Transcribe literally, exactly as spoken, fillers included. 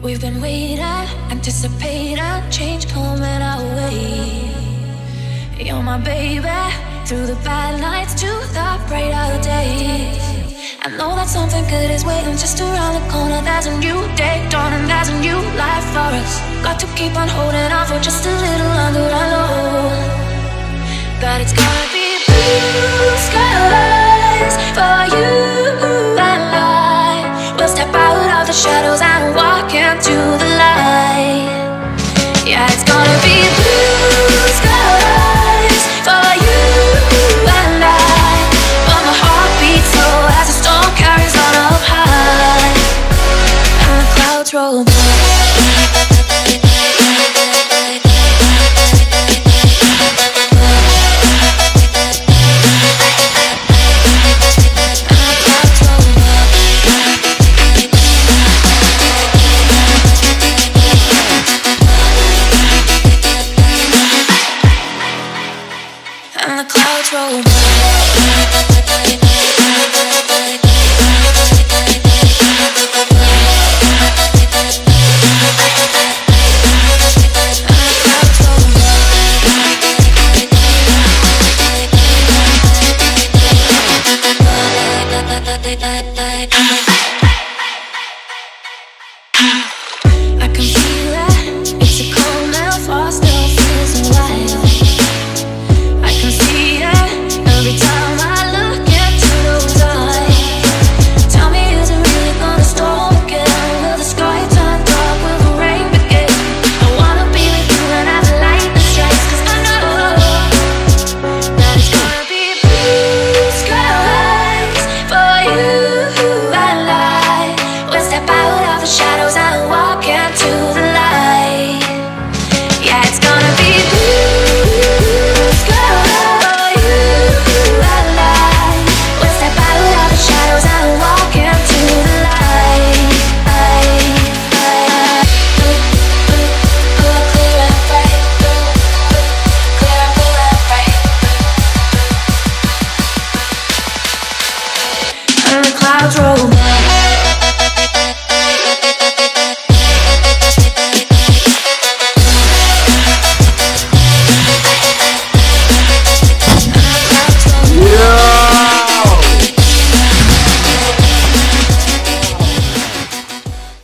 We've been waiting, anticipating, change coming our way. You're my baby, through the bad nights to the brighter days. I know that something good is waiting just around the corner. There's a new day dawning, there's a new life for us. Got to keep on holding on for just a little longer. I know that it's gonna be blue skies for you and I. We'll step out of the shadows and walk into the light. Yeah, it's gonna be blue skies for you and I. But my heart beats slow as the storm carries on up high, and the clouds roll by. And the clouds roll by. And the clouds roll by.